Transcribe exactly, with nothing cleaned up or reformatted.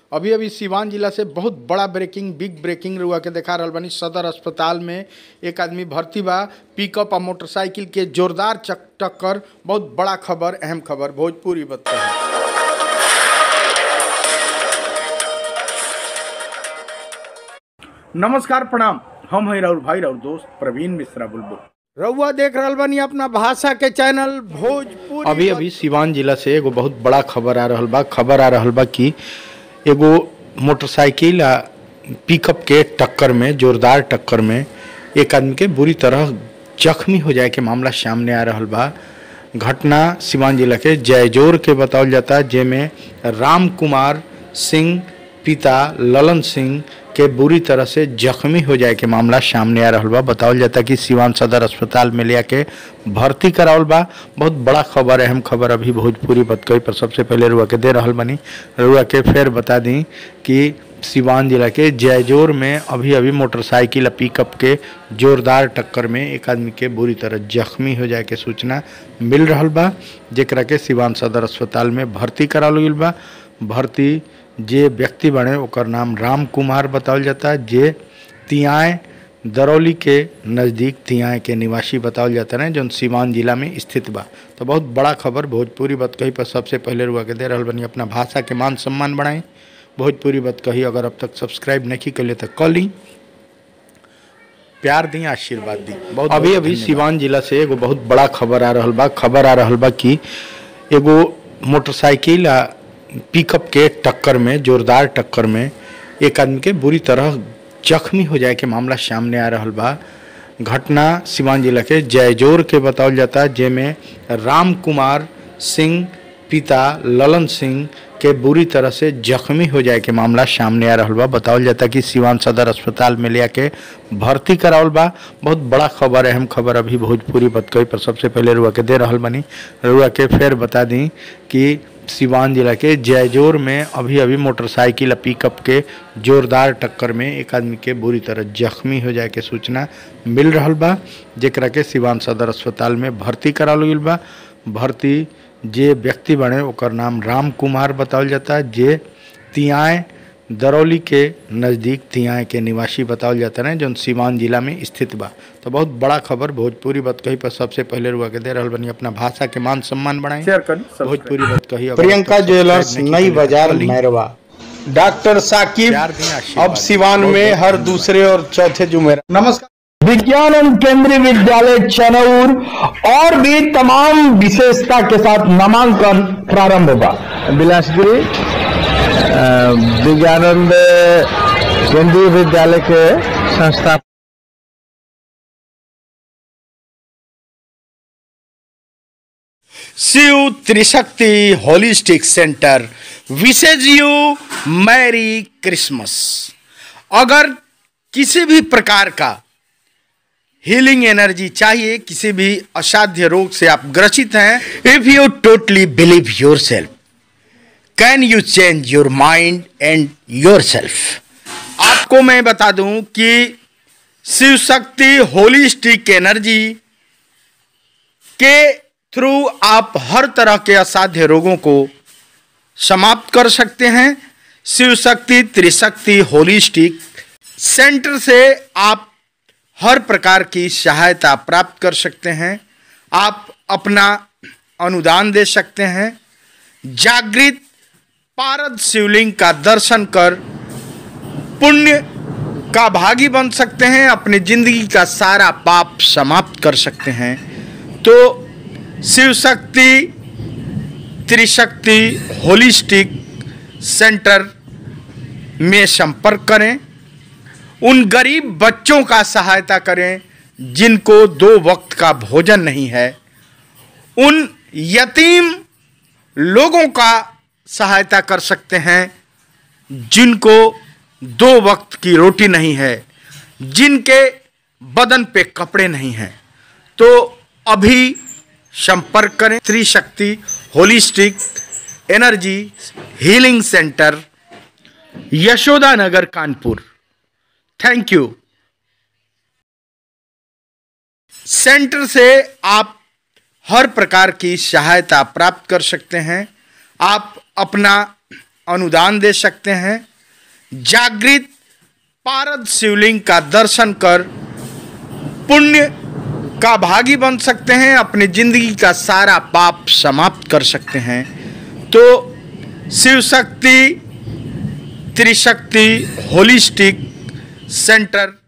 अभी अभी सिवान जिला से बहुत बड़ा ब्रेकिंग बिग ब्रेकिंग रुआ के देखा रहल बानी। सदर अस्पताल में एक आदमी भर्ती बा। पिकअप और मोटरसाइकिल के जोरदार चक टक्कर। बहुत बड़ा खबर, अहम खबर भोजपुरी बता है। नमस्कार, प्रणाम। हम हैं राउर भाई राउर दोस्त प्रवीण मिश्रा बुलबुल। रउआ देख रहल बानी अपना भाषा के चैनल भोजपुरी। अभी अभी सिवान जिला से एगो बहुत बड़ा खबर आ रहल बा। खबर आ रहल बा कि एगो मोटरसाइकिल आ पिकअप के टक्कर में, जोरदार टक्कर में एक आदमी के बुरी तरह जख्मी हो जाए के मामला सामने आ रहल बा। घटना सिवान जिला के जयजोर के बतावल जाता, जेमें राम कुमार सिंह पिता ललन सिंह के बुरी तरह से जख्मी हो जाए के मामला सामने आ रहा बा। बतावल जाता कि सिवान सदर अस्पताल में ले के भर्ती करावल बा। बहुत बड़ा खबर, अहम खबर अभी भोजपुरी बतकई पर सबसे पहले रुआ के दे रहल बनी। रुआ के फिर बता दी कि सिवान जिला के जयजोर में अभी अभी मोटरसाइकिल पिकअप के जोरदार टक्कर में एक आदमी के बुरी तरह जख्मी हो जाए के सूचना मिल रहा बा, जेकरा के सिवान सदर अस्पताल में भर्ती करावल गइल बा। भर्ती जे व्यक्ति बने ओकर नाम राम कुमार बतावल जाता, जे तियाए दरौली के नज़दीक तियाए के निवासी बतावल जाता है, जो सिवान जिला में स्थित बा। तो बहुत बड़ा खबर भोजपुरी बतकही पर सबसे पहले रुआ के दे रहल बनी। अपना भाषा के मान सम्मान बढ़ाएं। भोजपुरी बतकही अगर अब तक सब्सक्राइब नहीं कर ले तो कर ली, प्यार दी, आशीर्वाद दी। बहुत अभी अभी सिवान जिला से एगो बहुत बड़ा खबर आ रहल बा। खबर आ रहल बा कि एगो मोटरसाइकिल आ पिकअप के टक्कर में, जोरदार टक्कर में एक आदमी के बुरी तरह जख्मी हो जाए के मामला सामने आ रहल बा। घटना सिवान जिला के जयजोर के बतावल जाता, जेमें राम कुमार सिंह पिता ललन सिंह के बुरी तरह से जख्मी हो जाए के मामला सामने आ रहल बा। बतावल जाता कि सिवान सदर अस्पताल में ले के भर्ती करावल बा। बहुत बड़ा खबर, अहम खबर अभी भोजपुरी बतकई पर सबसे पहले रुआ के दे रहल बनी। रुआ के फिर बता दी कि सिवान जिला के जयजोर में अभी अभी मोटरसाइकिल पिकअप के जोरदार टक्कर में एक आदमी के बुरी तरह जख्मी हो जाए के सूचना मिल रहा बा, जेकरा के सिवान सदर अस्पताल में भर्ती करावल गइल बा। भर्ती जे व्यक्ति बने ओकर नाम राम कुमार बतावल जाता, जे तियाए दरौली के नज़दीक तियाए के निवासी बतावल जाता है, जो सिवान जिला में स्थित बा। तो बहुत बड़ा खबर भोजपुरी बतकही पर सबसे पहले रुआ के दे रहल बनी। अपना भाषा के मान सम्मान बढ़ाएं। भोजपुरी बतकही। प्रियंका ज्वेलर्स नई बाजार मैरवा। डॉक्टर साकिब अब सिवान में हर दूसरे और चौथे जुमेरा। नमस्कार। विज्ञान केंद्रीय विद्यालय चनौर और भी तमाम विशेषता के साथ नामांकन प्रारंभ होगा। बिलासपुरी विज्ञानंद केंद्रीय विद्यालय के संस्था Shiv Trishakti holistic centre wishes you merry Christmas. अगर किसी भी प्रकार का हीलिंग एनर्जी चाहिए, किसी भी असाध्य रोग से आप ग्रसित हैं, if you totally believe yourself can you change your mind and yourself. आपको मैं बता दूं कि शिव शक्ति होलिस्टिक एनर्जी के थ्रू आप हर तरह के असाध्य रोगों को समाप्त कर सकते हैं। शिव शक्ति त्रिशक्ति होलिस्टिक सेंटर से आप हर प्रकार की सहायता प्राप्त कर सकते हैं। आप अपना अनुदान दे सकते हैं। जागृत पारद शिवलिंग का दर्शन कर पुण्य का भागी बन सकते हैं। अपनी जिंदगी का सारा पाप समाप्त कर सकते हैं। तो शिव शक्ति त्रिशक्ति होलिस्टिक सेंटर में संपर्क करें। उन गरीब बच्चों का सहायता करें जिनको दो वक्त का भोजन नहीं है। उन यतीम लोगों का सहायता कर सकते हैं जिनको दो वक्त की रोटी नहीं है, जिनके बदन पे कपड़े नहीं हैं। तो अभी संपर्क करें Trishakti holistic energy healing centre, Yashoda Nagar, Kanpur. Thank you. Centre से आप हर प्रकार की सहायता प्राप्त कर सकते हैं। आप अपना अनुदान दे सकते हैं। जागृत पारद शिवलिंग का दर्शन कर पुण्य का भागी बन सकते हैं, अपनी जिंदगी का सारा पाप समाप्त कर सकते हैं। तो शिव शक्ति त्रिशक्ति होलिस्टिक सेंटर